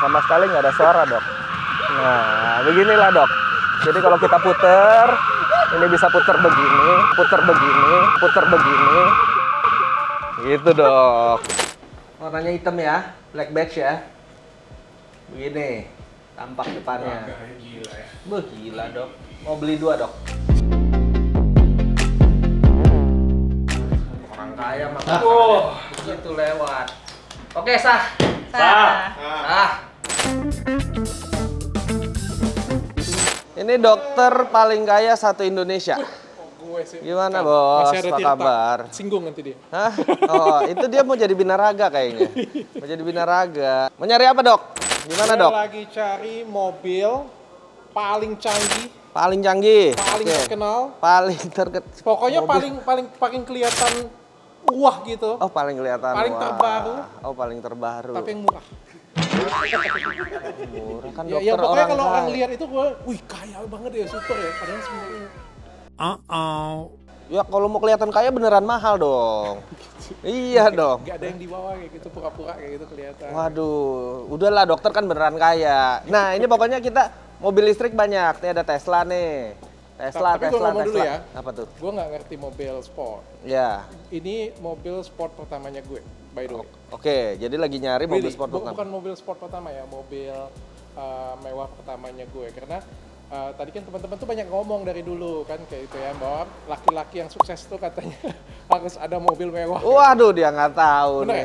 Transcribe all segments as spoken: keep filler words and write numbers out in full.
sama sekali nggak ada suara, Dok. Nah, beginilah, Dok. Jadi kalau kita puter, ini bisa puter begini, puter begini, puter begini. Gitu, Dok. Warnanya hitam ya, black badge ya. Begini, tampak depannya. Gila ya. Beuh, gila, Dok. Mau beli dua, Dok. Orang kaya mah. Oh, begitu lewat. Oke, sah. Sah. Sah. Ini dokter paling kaya satu Indonesia. Gue sih. Gimana, Bos? Masih ada Apa Tirta. kabar? Singgung nanti dia. Hah? Oh, itu dia mau jadi binaraga kayaknya. Mau jadi binaraga. Mau nyari apa, Dok? Gimana, Saya Dok? lagi cari mobil paling canggih, Paling canggih. paling Oke. terkenal. Paling terkenal. Pokoknya paling paling paling kelihatan wah gitu. Oh, paling kelihatan. Paling wah. terbaru. Oh, paling terbaru. Tapi yang murah. Murah kan Ya, dokter ya pokoknya orang kalau orang kaya. lihat itu gue, wih kaya banget ya, super ya. Padahal sebenarnya Uh-oh. Ya kalau mau kelihatan kaya beneran mahal dong. Iya dong. nggak ada yang di bawah kayak gitu, pura-pura kayak gitu kelihatan. Waduh, udahlah dokter kan beneran kaya. Nah ini pokoknya kita mobil listrik banyak. Nih ada Tesla nih. Tesla, Tapi gua Tesla, ngomong Tesla. dulu ya. Apa tuh? Gue nggak ngerti mobil sport. Ya. Ini mobil sport pertamanya gue, by the way. Oke, jadi lagi nyari mobil Really, sport bu- pertama. bukan mobil sport pertama ya, mobil uh, mewah pertamanya gue. Karena uh, tadi kan teman-teman tuh banyak ngomong dari dulu kan kayak itu ya, bahwa laki-laki yang sukses tuh katanya harus ada mobil mewah. Waduh, dia nggak tahu Bener nih. ya?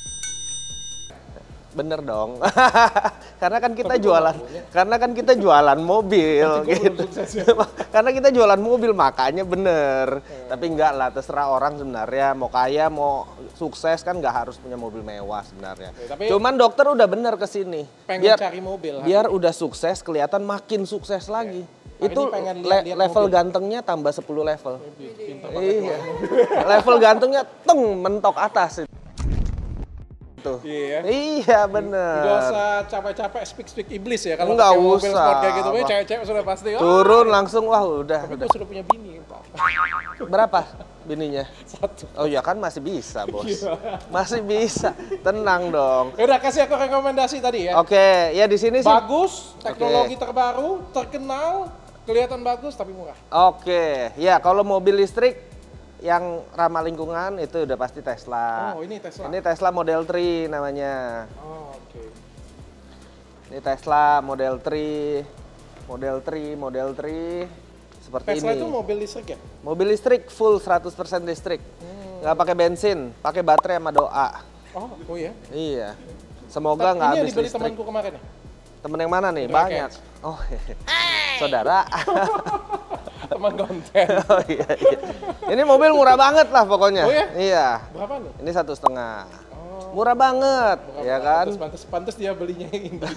Bener dong. Karena kan kita Tapi gua jualan, nggak punya. karena kan kita jualan mobil Berarti gua belum gitu. sukses ya? Karena kita jualan mobil makanya bener. Tapi enggak lah, terserah orang sebenarnya mau kaya mau sukses kan nggak harus punya mobil mewah sebenarnya. Ya, tapi- Cuman dokter udah bener kesini. Pengen Biar cari mobil. biar hari udah sukses kelihatan makin sukses lagi. Hari Itu ini pengen le- lihat-lihat level mobil. gantengnya tambah sepuluh level. ini. Pinter banget. Iya. Level gantengnya teng mentok atas. Tuh. Iya. Iya bener. Gak usah capek-capek speak-speak iblis ya kalau Nggak pakai mobil usah. sport kayak gitu. Pokoknya Apa. cewek-cewek sudah pasti. "Ah, Turun langsung, wah udah. tapi udah. gue sudah punya bini. Pak." Berapa bininya? Satu. Oh ya kan masih bisa bos. Iya. Masih bisa. Tenang dong. Udah kasih aku rekomendasi tadi ya. Oke, ya di sini sih. Bagus, teknologi terbaru, terkenal, kelihatan bagus tapi murah. Oke, ya kalau mobil listrik yang ramah lingkungan itu udah pasti Tesla. Oh, ini Tesla. Ini Tesla Model tiga namanya. Oh, oke. Ini Tesla Model tiga, Model tiga, Model tiga seperti Tesla ini. itu mobil listrik ya? Mobil listrik full seratus persen listrik. Nggak pakai bensin, pakai baterai sama doa. Oh, oh ya. Iya. Semoga Tapi nggak ini yang habis dibeli listrik. temanku kemarin ya? Temen yang mana nih? Saudara Banyak. Oh, saudara. Teman konten. Oh iya, iya. Ini mobil murah banget lah pokoknya. Oh ya? Iya. Berapa nih? Ini satu setengah. Oh, Murah banget, berapa? ya kan? Pantes, pantes, pantes dia belinya yang ini.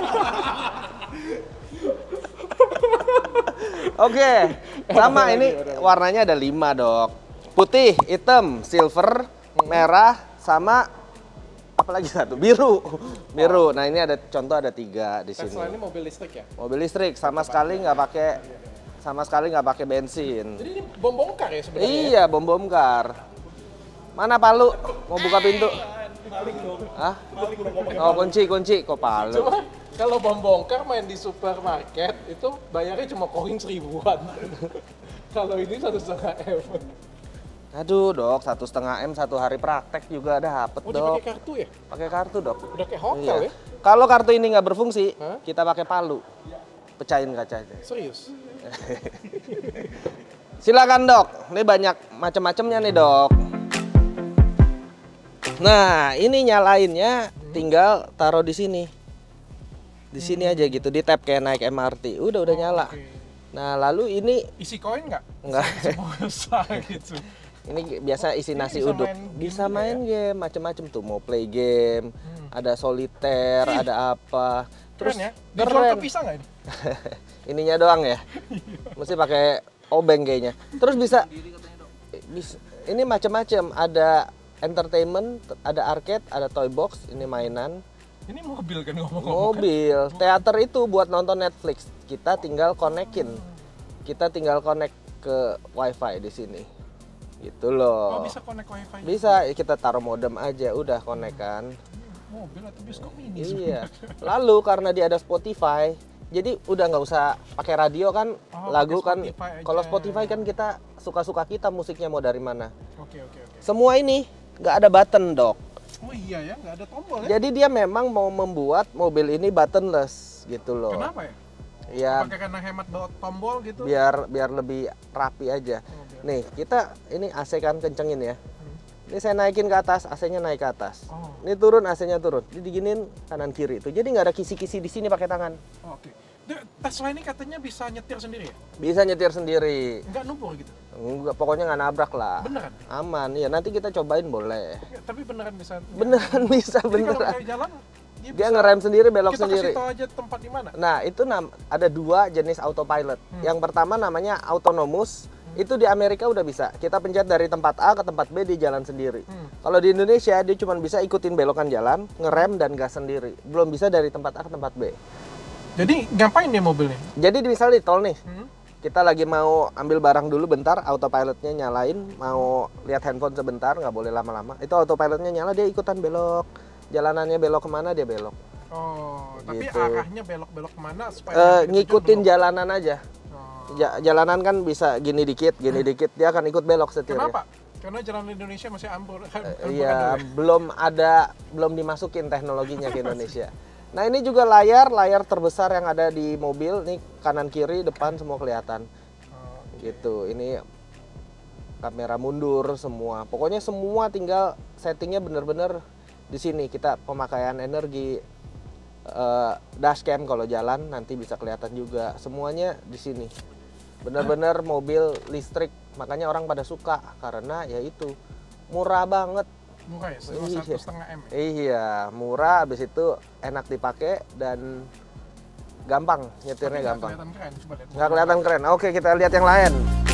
Oke, sama Ada ini lagi, ada lagi. warnanya ada lima dok. Putih, hitam, silver, merah, sama apa lagi satu? Biru. Biru. Nah ini ada contoh ada tiga di sini. Tesla ini mobil listrik ya? Mobil listrik sama sekali nggak pakai sama sekali nggak pakai bensin. Jadi ini bom bongkar ya sebenarnya? Iya, bom bongkar. Mana Palu? Mau buka pintu? Maling dong. Hah? Maling dong ngomongin. Oh kunci kunci kok Palu? Cuma kalau bom bongkar main di supermarket itu bayarnya cuma koin seribuan. Kalau ini satu setengah m. Aduh dok, satu setengah m satu hari praktek juga dapet Oh, dok. dipakai kartu ya? Pakai kartu dok. Udah kayak hotel Iya. ya? Kalau kartu ini nggak berfungsi, Hah? kita pakai palu, pecahin kacanya. Serius? Silakan dok, ini banyak macam-macamnya nih dok. Nah ini nyalainnya tinggal taruh di sini, di sini aja gitu, di tap kayak naik M R T. Udah udah nyala. Oke. Nah lalu ini Isi koin nggak? enggak. Pulsa gitu. Ini biasa isi Ini nasi bisa uduk. main game Bisa juga main game macem-macem tuh, mau play game, ada soliter, ada apa. Keren ya? Dijual ke pisang nggak ini? Ininya doang ya. Mesti pakai obeng kayaknya. Terus bisa, bisa ini macem-macem, ada entertainment, ada arcade, ada toy box, ini mainan. Ini mobil kan ngomong-ngomong. Mobil, teater itu buat nonton Netflix. Kita tinggal konekin. Kita tinggal connect ke wifi di sini. Gitu Oh loh. bisa connect wifi? Bisa, kita taruh modem aja, udah connect kan. Mobil atau bioskop mini? Iya. Lalu karena dia ada Spotify, jadi udah nggak usah pakai radio kan, Oh, lagu pakai kan. Spotify aja. Kalau Spotify kan kita suka-suka kita musiknya mau dari mana. Oke oke oke. Semua ini nggak ada button, Dok. Oh iya ya, nggak ada tombol ya? Jadi dia memang mau membuat mobil ini buttonless gitu loh. Kenapa ya? Ya Pakai karena hemat bawa tombol gitu? biar biar lebih rapi aja. Oh, biar- Nih, kita ini A C kan kencengin ya. Ini saya naikin ke atas, A C-nya naik ke atas. Oh. Ini turun, A C-nya turun. Jadi diginin kanan kiri itu. Jadi nggak ada kisi-kisi di sini pakai tangan. Oh, oke. Dia- Tesla ini katanya bisa nyetir sendiri ya? Bisa nyetir sendiri. Nggak numpur gitu? Enggak, pokoknya nggak nabrak lah. Beneran? Aman. Ya nanti kita cobain boleh. Ya, tapi beneran bisa? Beneran bisa, Jadi kalau beneran. kayak jalan, dia, Dia bisa, ngerem sendiri, belok kita sendiri. kasih tahu aja tempat di mana? Nah, itu nam- ada dua jenis autopilot. Hmm. Yang pertama namanya autonomous. Itu di Amerika udah bisa. Kita pencet dari tempat A ke tempat B di jalan sendiri. Hmm. Kalau di Indonesia dia cuma bisa ikutin belokan jalan, ngerem dan gas sendiri. Belum bisa dari tempat A ke tempat B. Jadi ngapain dia mobilnya? Jadi di- misalnya di tol nih, Hmm? kita lagi mau ambil barang dulu bentar, autopilotnya nyalain, mau lihat handphone sebentar, nggak boleh lama-lama. Itu autopilotnya nyala, dia ikutan belok. Jalanannya belok kemana dia belok. Oh, tapi Gitu. arahnya belok-belok kemana supaya Eh, nanti ngikutin kita jalanan aja. Oh. Ja- jalanan kan bisa gini dikit, gini dikit, dia akan ikut belok setirnya. Kenapa? Karena jalan di Indonesia masih ambur. Iya, belum ada, belum dimasukin teknologinya ke Indonesia. Nah ini juga layar, layar terbesar yang ada di mobil, nih kanan kiri depan semua kelihatan. Oh, Gitu, ini kamera mundur semua. Pokoknya semua tinggal settingnya bener-bener di sini. Kita pemakaian energi, eh, dashcam kalau jalan nanti bisa kelihatan juga. Semuanya di sini. Bener-bener mobil listrik, makanya orang pada suka karena ya itu murah banget. murah ya, satu Iya. setengah m. ya? Iya, murah, habis itu enak dipakai dan gampang, nyetirnya Nggak gampang. kelihatan keren, coba lihat. Nggak kelihatan keren. Oke, kita lihat yang lain.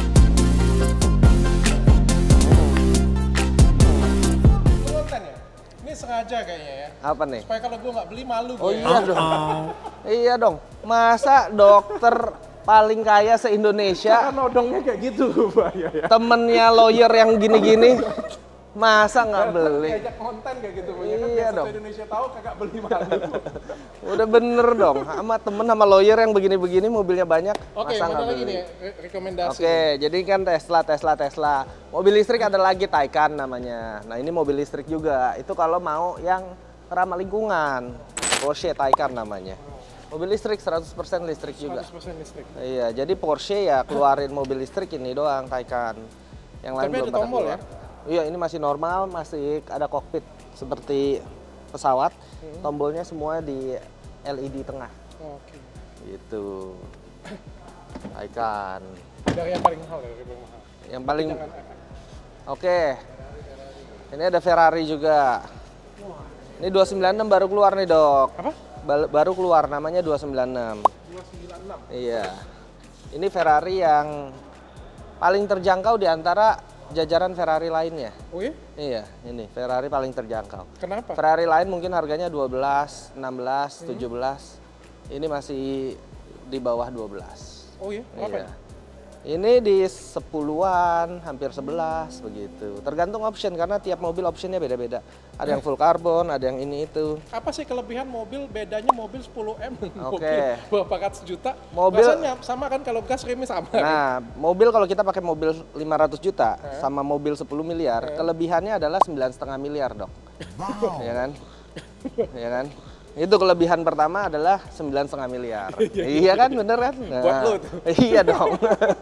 Konten ya? Ini sengaja kayaknya ya. Apa nih? Supaya kalau gue nggak beli malu Oh gue. iya dong. Iya dong. Masa dokter paling kaya se-Indonesia Kan nodongnya kayak gitu, Pak. Ya, ya. temennya lawyer yang gini-gini, masa nggak beli? Diajak konten kayak gitu, Pak. Ya kan Iya biar dong. satu Indonesia tahu kagak beli malu. Udah bener dong. Sama temen sama lawyer yang begini-begini mobilnya banyak, Oke, masa mana nggak lagi beli? nih ya, re- rekomendasi? Oke, jadi kan Tesla, Tesla, Tesla. Mobil listrik ada lagi Taycan namanya. Nah ini mobil listrik juga. Itu kalau mau yang ramah lingkungan. Porsche Taycan namanya. Mobil listrik seratus persen listrik juga. seratus persen listrik. Iya, jadi Porsche ya keluarin mobil listrik ini doang Taycan. Yang lain Tapi belum ada pada tombol keluar. Iya, ini masih normal, masih ada kokpit seperti pesawat. Hmm. Tombolnya semua di L E D tengah. Oke. Gitu. Taycan. Dari yang paling mahal ya, dari yang paling mahal. Yang paling Jangan Oke. Ini ada Ferrari juga. Ini dua sembilan enam baru keluar nih, Dok. apa? Bal- baru keluar namanya dua sembilan enam. dua sembilan enam. Iya. Ini Ferrari yang paling terjangkau di antara jajaran Ferrari lainnya. Oh iya? Iya, ini Ferrari paling terjangkau. Kenapa? Ferrari lain mungkin harganya dua belas, enam belas, Hmm. tujuh belas. Ini masih di bawah dua belas. Oh iya? Apa? Iya. Ini di sepuluhan, hampir sebelas begitu. Tergantung option karena tiap mobil optionnya beda-beda. Ada yang full carbon, ada yang ini itu. Apa sih kelebihan mobil, bedanya mobil sepuluh M dan Oke. mobil berapa ratus juta? Mobil- Rasanya sama kan kalau gas remnya sama. kan? Nah, mobil kalau kita pakai mobil lima ratus juta Eh. sama mobil sepuluh miliar, Eh. kelebihannya adalah sembilan koma lima miliar, Dok. Ya kan? Ya kan? Itu kelebihan pertama adalah sembilan koma lima miliar. Iya kan, bener kan? Nah, Buat lu tuh. Iya dong.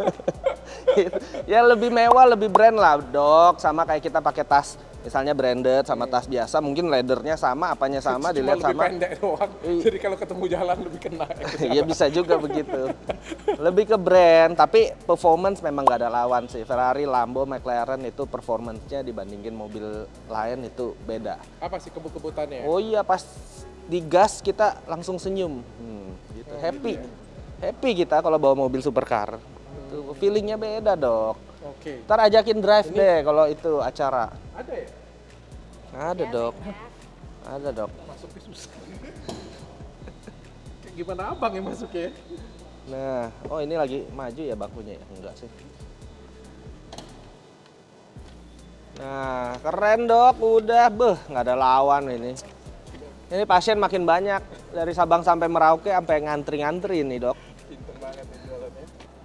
Ya lebih mewah, lebih brand lah, Dok. Sama kayak kita pakai tas, misalnya branded sama tas biasa, mungkin leathernya sama, apanya sama, Cuma dilihat lebih sama. pendek doang. Iya. Jadi kalau ketemu jalan lebih kena. Iya bisa juga begitu. Lebih ke brand, tapi performance memang nggak ada lawan sih. Ferrari, Lambo, McLaren itu performance-nya dibandingin mobil lain itu beda. Apa sih kebut-kebutannya? Oh iya, pas digas kita langsung senyum. Hmm, gitu. Happy. Happy kita kalau bawa mobil supercar. Itu feelingnya beda, Dok. Oke. Ntar ajakin drive deh kalau itu acara. Ada ya? Ada, Dok. Ada, Dok. Masuknya susah. Kayak gimana abang yang masuk ya? Nah, oh ini lagi maju ya bangkunya ya? Enggak sih. Nah, keren, Dok. Udah, beh, nggak ada lawan ini. Ini pasien makin banyak dari Sabang sampai Merauke sampai ngantri-ngantri ini, Dok. Pinter banget nih jualannya.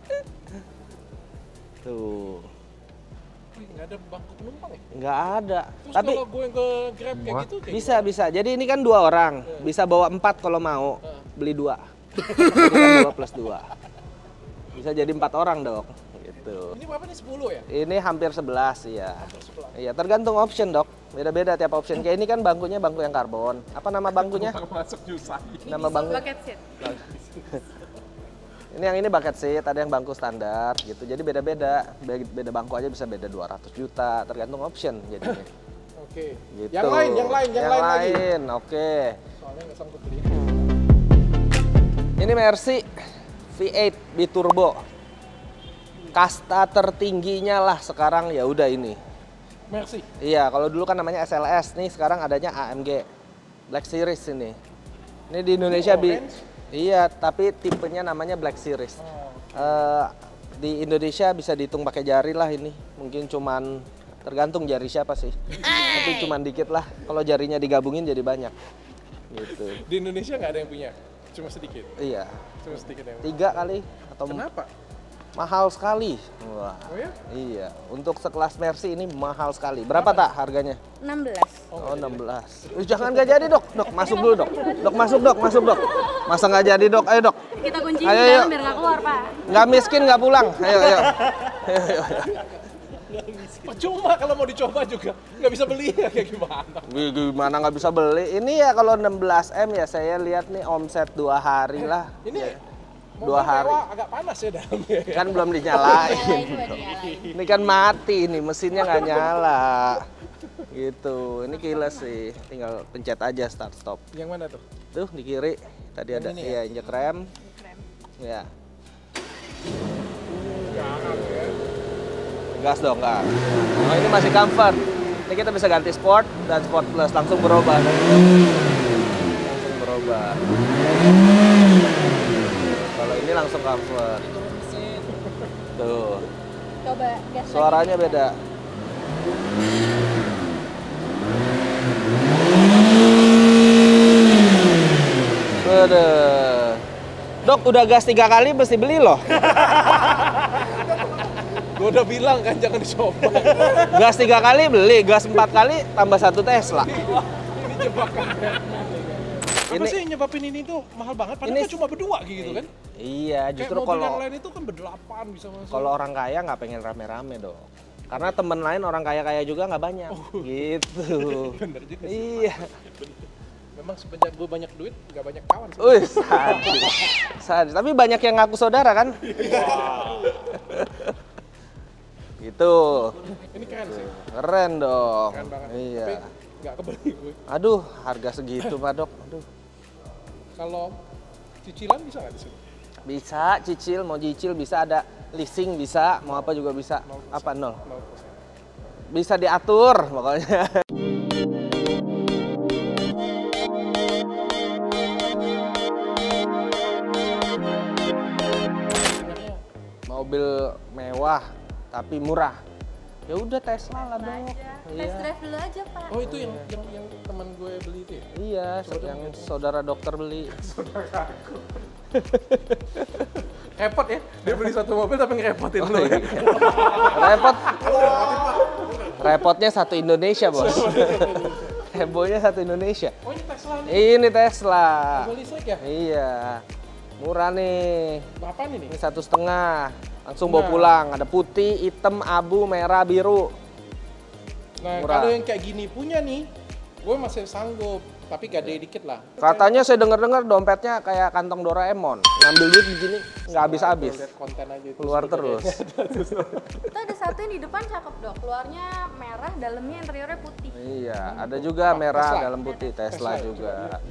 Tuh. Wih, nggak ada bangku penumpang ya? Nggak ada. Terus Tapi kalau gue ke Grab kayak gitu kayak bisa, bisa. Jadi ini kan dua orang. Bisa bawa empat kalau mau. Heeh. Beli dua. Jadi kan dua plus dua. Bisa jadi empat orang, Dok. Gitu. Ini berapa nih, sepuluh ya? Ini hampir sebelas, ya. Hampir sebelah. Iya, tergantung option, Dok. Beda-beda tiap option. Kayak ini kan bangkunya bangku yang karbon. Apa nama bangkunya? Masuk nyusah. Nama bangku. Bucket seat. Ini yang ini bucket seat, ada yang bangku standar gitu. Jadi beda-beda. Be- Beda bangku aja bisa beda dua ratus juta, tergantung option jadinya. Oke. Gitu. Yang lain, yang lain, yang, lain, lagi. lain, oke. Soalnya nggak sanggup beli. Ini Mercy V eight biturbo. Kasta tertingginya lah sekarang ya udah ini. Mercy. Iya, kalau dulu kan namanya S L S, nih sekarang adanya A M G Black Series ini. Ini di Indonesia Ini bi orange? Iya, tapi tipenya namanya Black Series. Oh. Eh, di Indonesia bisa dihitung pakai jari lah ini. Mungkin cuman tergantung jari siapa sih. Tapi cuman dikit lah. Kalau jarinya digabungin jadi banyak. Gitu. Di Indonesia nggak ada yang punya, cuma sedikit. Iya. Cuma sedikit yang punya. Tiga kali atau Kenapa? mahal sekali. Wah. Oh ya? Iya, untuk sekelas Mercy ini mahal sekali. Berapa tak harganya? enam belas. Oh, enam belas. Eh, jangan nggak jadi, Dok. Dok, masuk dulu, Dok. Dok, masuk, Dok. Masuk, Dok. Masa nggak jadi, Dok? Ayo, Dok. Kita kunciin Ayo, di ayo. dalam biar nggak keluar, Pak. Nggak miskin, nggak pulang. Ayo, ayo. Ayo, ayo. Percuma kalau mau dicoba juga nggak bisa beli ya, kayak gimana? Wih, gimana nggak bisa beli? Ini ya kalau enam belas M ya saya lihat nih omset dua hari lah. Ini Dua mobil hari. mewah agak panas ya dalamnya. ya. Kan belum dinyalain. Nyalain, coba dinyalain. Ini kan mati nih, mesinnya nggak nyala. Gitu. Ini keyless sih. Tinggal pencet aja start stop. Yang mana tuh? Tuh di kiri tadi Yang ada ini iya ya? injek rem. Keren. Ya. Jangan ya. Gas dong, gas. Oh, ini masih comfort. Ini kita bisa ganti sport dan sport plus langsung berubah. Langsung berubah. Kalau ini langsung comfort. Tuh. Coba gas lagi. Suaranya beda. Beda. Dok, udah gas tiga kali mesti beli loh. Gue udah bilang kan jangan dicoba. Gas tiga kali beli, gas empat kali tambah satu Tesla. Ini jebakan Batman. Apa Ini- sih yang nyebabin ini tuh mahal banget? Padahal Ini- kan cuma berdua gitu kan? Iya, Kayak justru mobil yang kalau lain itu kan berdelapan bisa masuk. kalau orang kaya nggak pengen rame-rame dong. Karena temen lain orang kaya-kaya juga nggak banyak. Gitu. Bener juga sih. Iya. Memang semenjak gue banyak duit, nggak banyak kawan. sih. Wih, sadis. Sadis. Tapi banyak yang ngaku saudara kan? Gitu. Ini keren sih, Keren dong. keren banget. Iya. Tapi nggak kebeli gue. Aduh, harga segitu Pak Dok. Aduh. Kalau cicilan bisa nggak di sini? Bisa cicil, mau cicil bisa, ada leasing bisa, mau apa juga bisa. Apa nol? nol persen. Bisa diatur pokoknya. Sebenarnya Mobil mewah tapi murah. Ya udah Tesla lah, Dok. Aja. Test Iya. drive dulu aja, Pak. Oh itu yang yang yang teman gue beli itu ya? Iya, yang saudara dokter beli. Repot ya, dia beli satu mobil tapi ngerepotin lo ya. Repot. Repotnya satu Indonesia, Bos. Hebohnya satu Indonesia. Oh ini Tesla nih, Ini Tesla. mobil listrik ya? Iya. Murah nih. Berapa nih? Ini satu setengah. Langsung bawa Nah. pulang. Ada putih, hitam, abu, merah, biru. Nah Murah. kalau yang kayak gini punya nih, gue masih sanggup, tapi gede dikit lah. Katanya saya dengar-dengar dompetnya kayak kantong Doraemon. Ngambil duit begini nggak habis-habis. Lihat konten aja itu. Keluar sebenarnya. terus. Itu ada satu yang di depan cakep, Dok. Luarnya merah, dalamnya interiornya putih. Iya, ada juga merah Tesla. dalam putih. Tesla Tesla juga.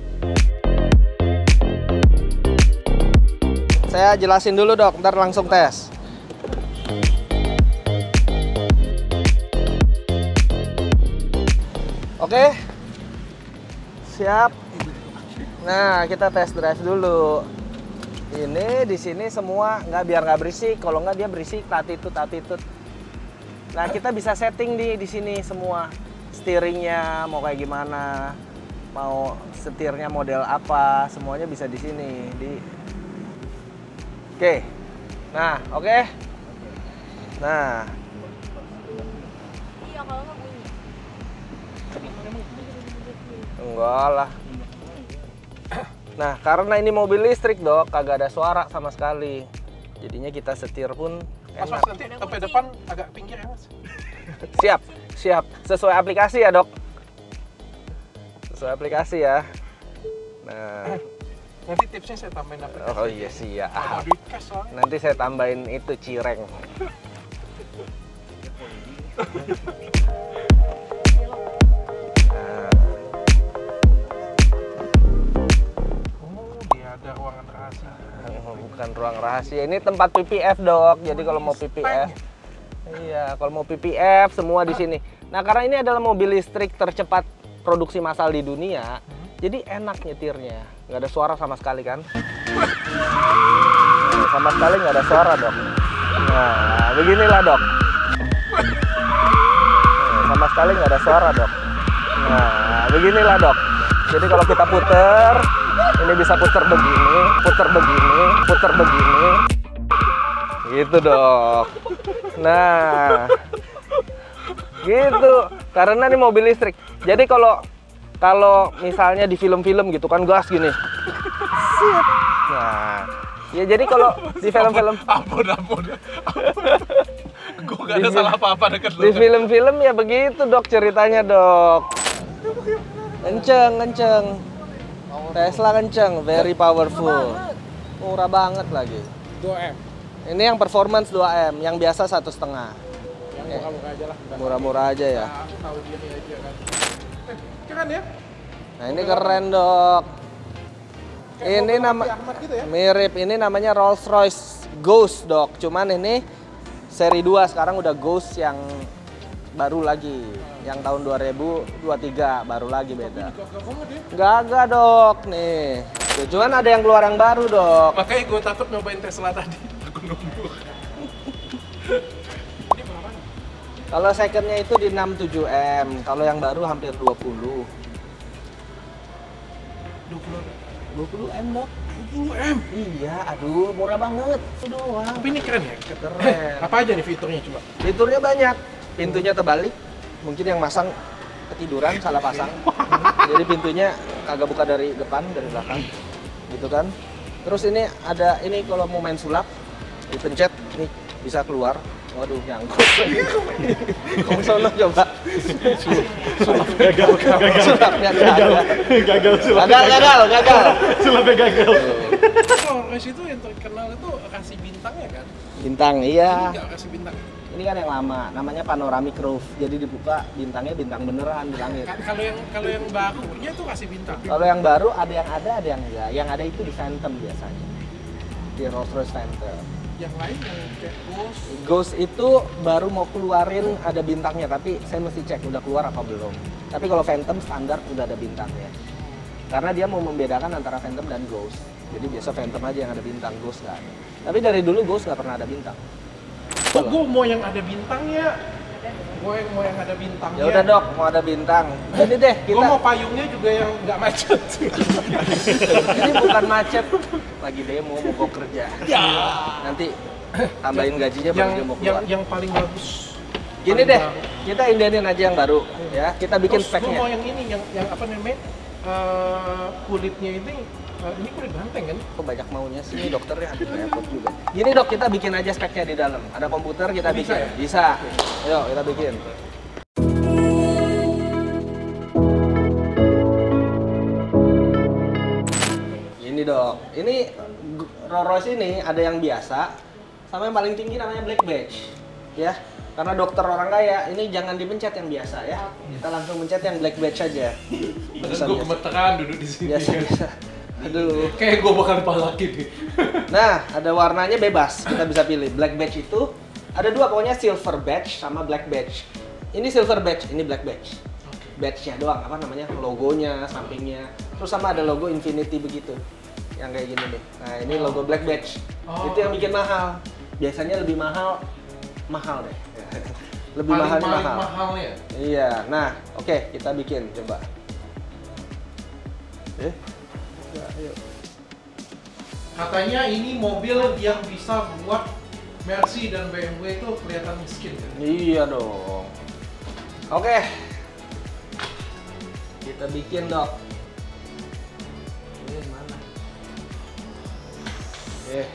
Saya jelasin dulu, Dok, ntar langsung tes. Oke. Siap. Nah, kita tes drive dulu. Ini di sini semua nggak biar nggak berisik. Kalau nggak dia berisik, tatitut tatitut. Nah, kita bisa setting di di sini semua. Steeringnya mau kayak gimana. mau setirnya model apa, semuanya bisa di sini. Di Oke. Nah, oke. Nah, Iya, kalau nggak bunyi. enggak lah. Nah, karena ini mobil listrik, Dok, kagak ada suara sama sekali. Jadinya kita setir pun Mas, enak. mas nanti sampai depan agak pinggir ya, Mas. Siap, siap. Sesuai aplikasi ya, Dok. Sesuai aplikasi ya. Nah, Nanti tipsnya saya tambahin aplikasi. oh iya siap. Ada duit cash soalnya. Nanti saya tambahin itu cireng. Nah, Oh, dia ada ruangan rahasia. bukan ruang rahasia. Ini tempat P P F, Dok. Jadi kalau mau P P F, iya, kalau mau P P F semua di sini. Nah, karena ini adalah mobil listrik tercepat produksi massal di dunia, jadi enak nyetirnya. Nggak ada suara sama sekali kan? Nah, sama sekali nggak ada suara, Dok. Nah, beginilah, Dok. Nah, sama sekali nggak ada suara, Dok. Nah, beginilah, Dok. Jadi kalau kita puter, ini bisa puter begini, puter begini, puter begini. Gitu, Dok. Nah, gitu. Karena ini mobil listrik. Jadi kalau kalau misalnya di film-film gitu kan gas gini. Sip. Nah, ya jadi kalau di film-film Ampun, ampun. Gue gak ada Di- salah apa-apa deket di lu. film-film ya begitu, Dok, ceritanya, Dok. Kenceng, kenceng. Tesla kenceng, very powerful. Murah banget lagi. dua M. Ini yang performance dua M, yang biasa satu setengah. Yang Eh, murah-murah aja lah. Nggak Murah-murah aja ya. Nah, aku tahu diri aja kan. Eh, keren ya? Nah, ini keren, Dok. Kayak Ini mobil nama Raffi Ahmad gitu ya? mirip, ini namanya Rolls Royce Ghost, Dok. Cuman ini seri dua, sekarang udah Ghost yang baru lagi. Yang tahun dua ribu dua puluh tiga baru lagi beda. Gagah banget ya. Gagah, Dok, nih. Tuh, cuman ada yang keluar yang baru, Dok. Makanya gue takut nyobain Tesla tadi. Aku nunggu. Ini berapa? Kalau secondnya itu di enam puluh tujuh M, kalau yang baru hampir dua puluh. dua puluh. dua puluh M, Dok. dua puluh M. Iya, aduh, murah banget. Itu doang. Tapi ini keren ya? Keren. Eh, apa aja nih fiturnya coba? Fiturnya banyak. Pintunya terbalik. Mungkin yang masang ketiduran, salah pasang. Jadi pintunya kagak buka dari depan, dari belakang. Gitu kan. Terus ini ada, ini kalau mau main sulap, dipencet, nih bisa keluar. Waduh, nyangkut. Kamu sono coba. Gagal, gagal, Sulapnya gagal. gagal, sulapnya Gagal, gagal, gagal. sulapnya gagal. Kalau Rolls itu yang terkenal itu kasih bintangnya kan? Bintang, iya. Enggak kasih bintang. Ini kan yang lama, namanya panoramic roof. Jadi dibuka bintangnya bintang beneran di langit. Ka- Kalau yang kalau yang barunya itu kasih bintang. Kalau yang baru ada yang ada, ada yang enggak. Yang ada itu di Phantom biasanya. Di Rolls Royce Phantom. Yang lain yang kayak Ghost. Ghost itu baru mau keluarin ada bintangnya, tapi saya mesti cek udah keluar apa belum. Tapi kalau Phantom standar udah ada bintangnya. Karena dia mau membedakan antara Phantom dan Ghost. Jadi biasa Phantom aja yang ada bintang, Ghost nggak ada. Tapi dari dulu Ghost nggak pernah ada bintang. Oh, gue mau yang ada bintangnya. Gue yang mau yang ada bintangnya. Ya udah, Dok, mau ada bintang. Ini deh Gue kita. mau payungnya juga yang nggak macet. Ini bukan macet, lagi demo mau gue kerja. Ya. Nanti tambahin gajinya baru yang dia mau yang keluar. yang paling bagus. Gini Paling deh, baru. kita indenin aja yang baru, ya. Kita bikin Terus gue mau speknya. yang ini, yang yang apa namanya? eh, kulitnya ini, eh, ini kulit banteng kan? Kok banyak maunya sih, ini dokternya aduh repot juga. Gini, Dok, kita bikin aja speknya di dalam. Ada komputer, kita Oh, bisa bikin. ya? Bisa. Ayo, kita bikin. Ini, Dok. Ini G- Rolls Royce ini ada yang biasa, sama yang paling tinggi namanya Black Badge. Ya. Karena dokter orang kaya, ini jangan dipencet yang biasa ya. Kita langsung pencet yang Black Badge aja. Terus gue gemeteran duduk di sini. Biasa, biasa. Aduh. Kayak gue bakal dipalakin nih. Nah, ada warnanya bebas, kita bisa pilih. Black badge itu ada dua, pokoknya silver badge sama black badge. Ini silver badge, ini black badge. Badge-nya doang, apa namanya, logonya, sampingnya. Terus sama ada logo Infinity begitu, yang kayak gini nih. Nah, ini logo black badge. Oh. Itu yang bikin mahal. Biasanya lebih mahal, mahal deh. Lebih Paling mahalnya paling mahal. mahalnya. Iya, nah, oke, kita bikin, coba. Eh, Ya, ayo. Katanya ini mobil yang bisa buat Mercy dan B M W itu kelihatan miskin kan? iya dong. Oke. Kita bikin, Dok. Ini mana? Eh.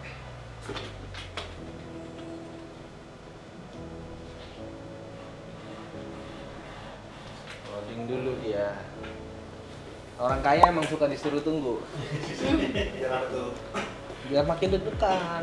Loading dulu dia. Orang kaya emang suka disuruh tunggu. Biar makin deg-degan.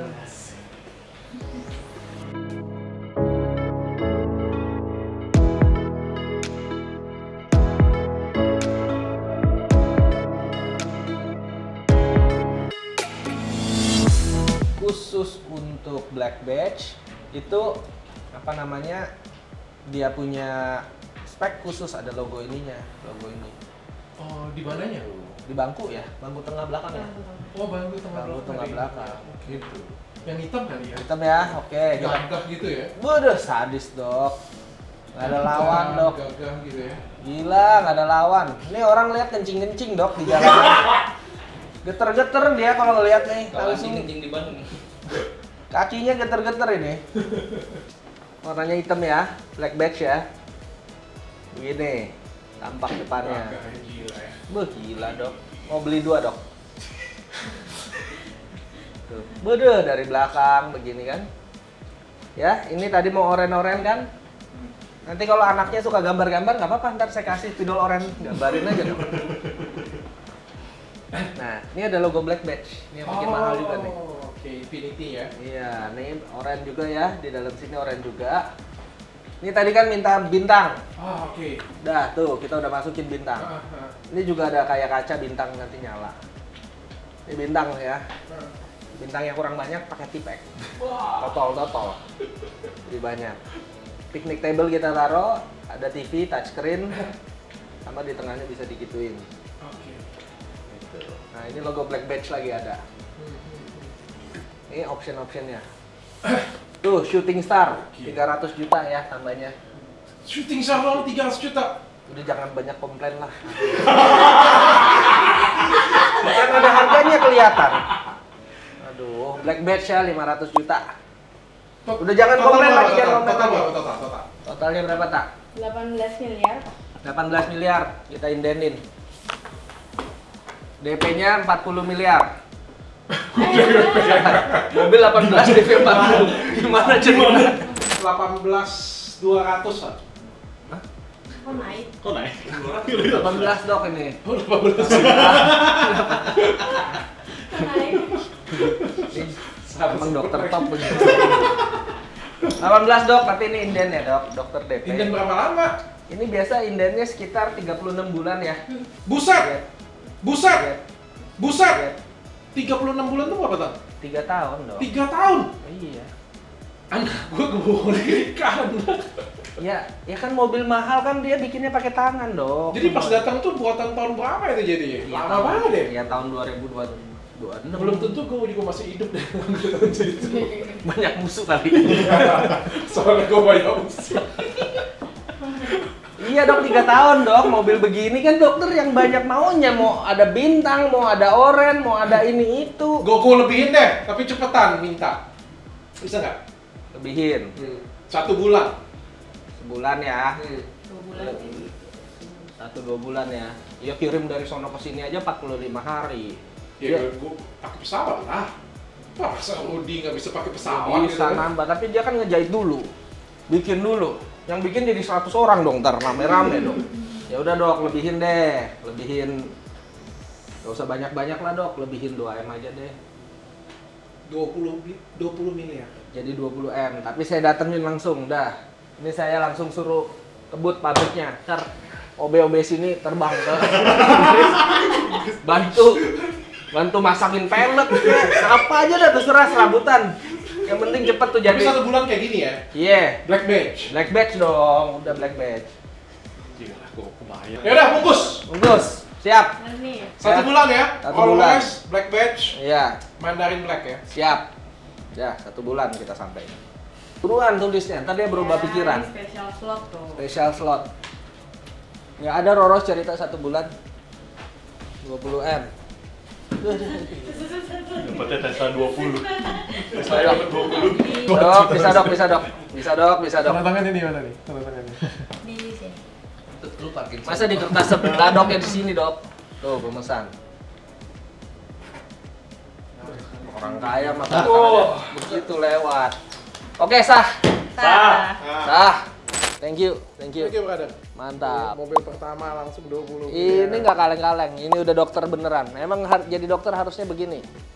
Khusus untuk Black Badge itu apa namanya, dia punya spek khusus, ada logo ininya, logo ini Oh, di mananya? di bangku ya, bangku tengah belakang ya, Oh, bangku tengah bangku belakang. tengah dari- belakang. Gitu. Yang hitam kali ya? Hitam ya, oke. Kita, Gagah gitu ya? waduh sadis dok, nggak ada lawan dok, Gagah gitu ya? gila nggak ada lawan. Ini orang lihat kencing-kencing dok di jalanan, geter-geter dia kalau ngeliat nih, langsung kencing di Bandung. kakinya geter-geter ini. Warnanya hitam ya, Black Badge ya. Begini, tampak depannya. Gagahnya gila ya. Beuh, gila dok. Mau beli dua dok. Tuh, beuh, dari belakang begini kan. Ya, ini tadi mau oren-oren kan. Nanti kalau anaknya suka gambar-gambar nggak apa-apa, ntar saya kasih spidol oren, gambarin aja dok. Nah, ini ada logo Black Badge. Ini yang bikin mahal juga nih. Oke, Infinity ya. Iya, nih oren juga ya, di dalam sini oren juga. Ini tadi kan minta bintang. Ah, oke. Dah, tuh kita udah masukin bintang. Ah, ah, Ini juga ada kayak kaca bintang nanti nyala. Ini bintang ya. ah. Bintangnya kurang banyak pakai tipek. Totol totol. Jadi banyak. Picnic table kita taruh, ada T V touchscreen, sama di tengahnya bisa digituin. Oke. Gitu. Nah ini logo Black Badge lagi ada. Ini option-optionnya. Tuh shooting star tiga ratus juta ya tambahnya. Shooting star doang tiga ratus juta. Udah jangan banyak komplain lah. Kan ada harganya kelihatan. Aduh, Black Badge ya lima ratus juta. Udah jangan Total komplain berapa, lagi, jangan total, komplain total lagi. berapa, total, total. Totalnya berapa tak? delapan belas miliar. delapan belas miliar kita indenin. D P-nya empat puluh miliar. Mobil delapan belas D P empat puluh. Gimana ceritanya? delapan belas dua ratus an. Kok naik? Kok naik? delapan belas dok ini. Oh, delapan belas. Kok naik? Emang dokter top begitu. delapan belas dok, tapi ini inden ya dok, dokter D P. Inden berapa lama? Ini biasa indennya sekitar tiga puluh enam bulan ya. Buset! Buset! Iya. Buset! tiga puluh enam bulan tuh berapa tahun? tiga tahun dok. tiga tahun! Iya. Anak gua kebohongan ikan. Ya, ya kan mobil mahal kan dia bikinnya pakai tangan dok. Jadi pas datang tuh buatan tahun berapa itu jadinya? Iya, Lama tahun- banget deh. Iya tahun dua ribu dua puluh enam. Belum tentu gua juga masih hidup deh tahun itu. Banyak musuh kali. Soalnya gua banyak musuh. Iya dok, tiga tahun dok, mobil begini kan dokter yang banyak maunya, mau ada bintang, mau ada oren, mau ada ini itu. Gua gua lebihin deh, tapi cepetan minta. Bisa nggak? Lebihin, Satu bulan. sebulan ya, Dua bulan ini. satu dua bulan ya. Ya kirim dari sono ke sini aja empat puluh lima hari. Ya, Iya. gua pakai pesawat lah. Masa Audi nggak bisa pakai pesawat Bisa gitu kan? nambah, tapi dia kan ngejahit dulu, bikin dulu. Yang bikin jadi seratus orang dong, ntar rame-rame dong. Ya udah dok, lebihin deh, lebihin. Gak usah banyak-banyak lah dok, lebihin dua M aja deh. dua puluh bi- dua puluh miliar. Jadi dua puluh M, tapi saya datengin langsung, dah. Ini saya langsung suruh kebut pabriknya. Ntar O B O B sini terbang ke bantu bantu masakin pelek ya. Apa aja dah terserah serabutan. Yang penting cepet tuh jadi. Tapi satu bulan kayak gini ya? Iya, yeah. Black Badge. Black Badge dong, udah Black Badge. Gila, gua kebayang. Ya udah, bungkus. Bungkus, siap. Nah, nih. Satu Ya. bulan ya? Satu Always bulan. Black Badge, Iya, Mandarin Black ya? siap. Ya, satu bulan kita sampai. Turuan tulisnya, ntar dia berubah Ya, pikiran. ini Special slot tuh. Special slot. Nggak ada Roros cerita satu bulan. dua puluh M. Dapatnya Tesla dua puluh. Saya dapat dua puluh. Dok, bisa dok, bisa dok. Bisa dok, bisa dok. Tanda tangannya di mana nih? Tanda tangannya. Di sini. Lu parkir. Masa di kertas sebelah dok ya di sini dok. Tuh pemesan. Orang kaya mah oh, begitu lewat. Oke sah. Sah. Sah. Thank you, thank you. Oke, brother. Mantap. Mobil pertama langsung dua puluh. Ini nggak kaleng-kaleng. Ini udah dokter beneran. Emang har- jadi dokter harusnya begini.